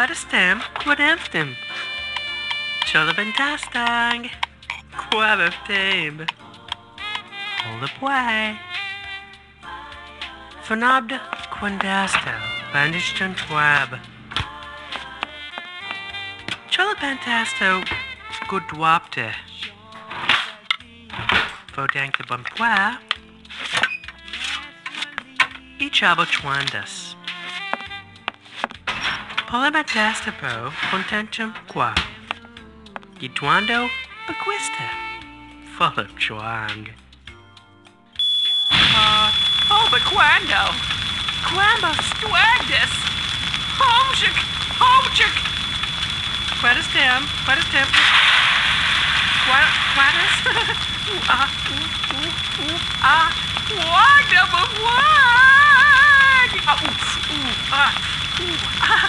Quadestem, quadanthem. Cholabantastang, quabaptame. Hold up way. Phonobda, quandasto, bandaged twab. Cholapantasto, good dwapte. Vodank the bumpwa. Ichabo chwandas. Polymatastapo, contentum qua. Gitwando, bequista. Full of chwang. Bequando. Quambo stwagdus. Homesick, homesick. Quadestem, quadestem. Quadus. Wag, double wag.